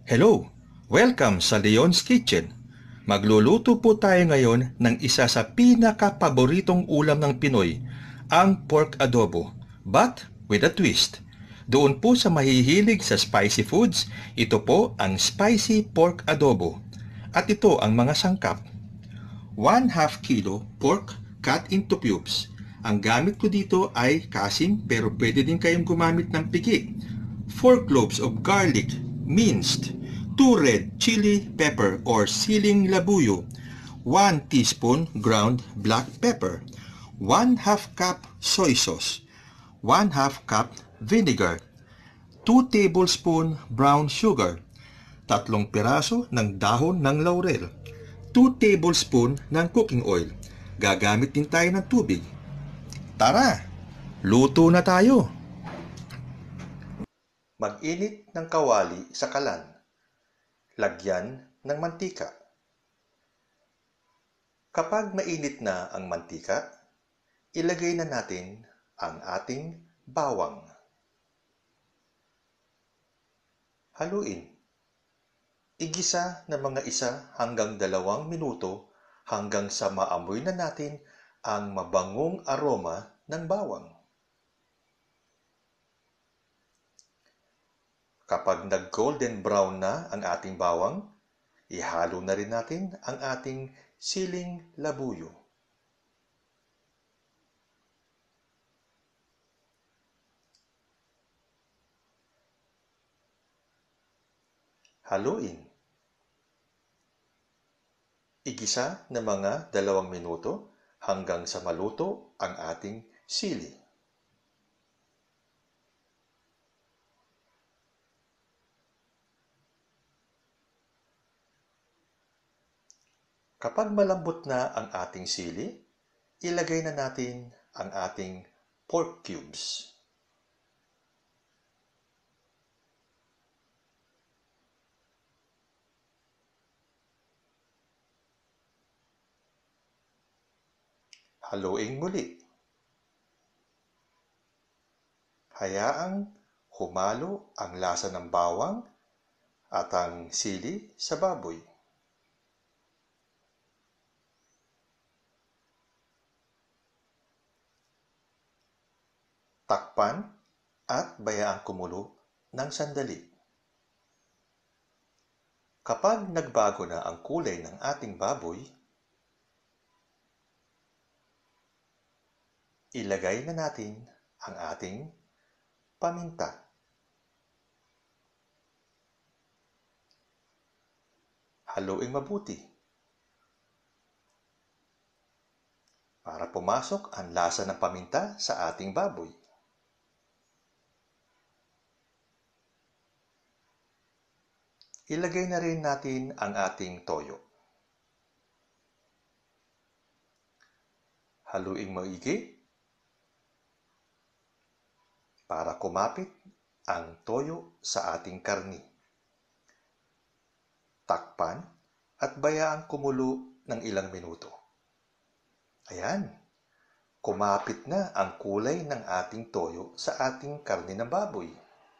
Hello! Welcome sa Leon's Kitchen. Magluluto po tayo ngayon ng isa sa pinaka-paboritong ulam ng Pinoy, ang pork adobo, but with a twist. Doon po sa mahihilig sa spicy foods, ito po ang spicy pork adobo. At ito ang mga sangkap. 1/2 kilo pork cut into cubes. Ang gamit ko dito ay kasim pero pwede din kayong gumamit ng pigi. 4 cloves of garlic, minced. 2 red chili pepper or siling labuyo. 1 teaspoon ground black pepper. 1/2 cup soy sauce. 1/2 cup vinegar. 2 tablespoon brown sugar. 3 piraso ng dahon ng laurel. 2 tablespoon ng cooking oil. Gagamit din tayo ng tubig. Tara, luto na tayo! Mag-init ng kawali sa kalan. Lagyan ng mantika. Kapag mainit na ang mantika, ilagay na natin ang ating bawang. Haluin. Igisa ng mga 1 hanggang 2 minuto hanggang sa maamoy na natin ang mabangong aroma ng bawang. Kapag nag-golden brown na ang ating bawang, ihalo na rin natin ang ating siling labuyo. Haluin. Igisa ng mga 2 minuto hanggang sa maluto ang ating sili. Kapag malambot na ang ating sili, ilagay na natin ang ating pork cubes. Haluin muli. Hayaang humalo ang lasa ng bawang at ang sili sa baboy. Takpan at bayaang kumulo ng sandali. Kapag nagbago na ang kulay ng ating baboy, ilagay na natin ang ating paminta. Haluin mabuti para pumasok ang lasa ng paminta sa ating baboy. Ilagay na rin natin ang ating toyo. Haluin maigi para kumapit ang toyo sa ating karni. Takpan at bayaang kumulo ng ilang minuto. Ayan, kumapit na ang kulay ng ating toyo sa ating karni ng baboy.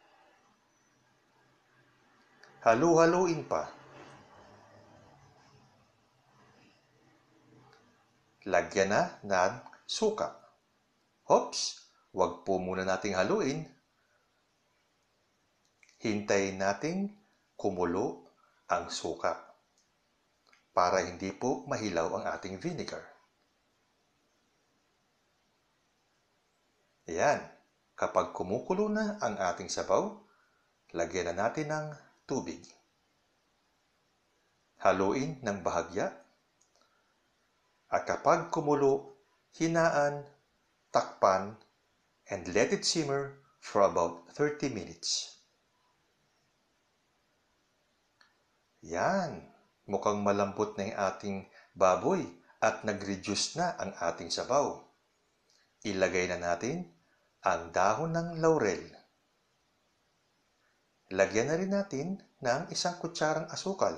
Halu-haluin pa. Lagyan na ng suka. Oops, wag po muna nating haluin. Hintayin nating kumulo ang suka para hindi po mahilaw ang ating vinegar. Ayan, kapag kumukulo na ang ating sabaw, lagyan na natin ng tubig. Haluin ng bahagya. At kapag kumulo, hinaan, takpan, and let it simmer for about 30 minutes. Yan, mukhang malambot na yung ating baboy at nag-reduce na ang ating sabaw. Ilagay na natin ang dahon ng laurel. Lagyan na rin natin ng 1 kutsarang asukal.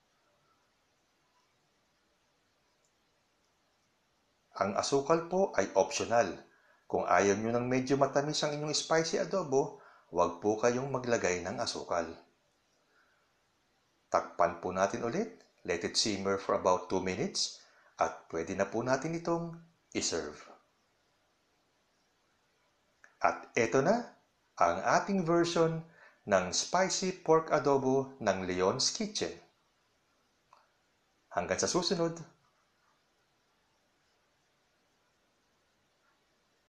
Ang asukal po ay optional. Kung ayaw nyo ng medyo matamis ang inyong spicy adobo, huwag po kayong maglagay ng asukal. Takpan po natin ulit. Let it simmer for about 2 minutes at pwede na po natin itong iserve. At eto na ang ating version ng spicy pork adobo ng Leon's Kitchen. Hanggang sa susunod!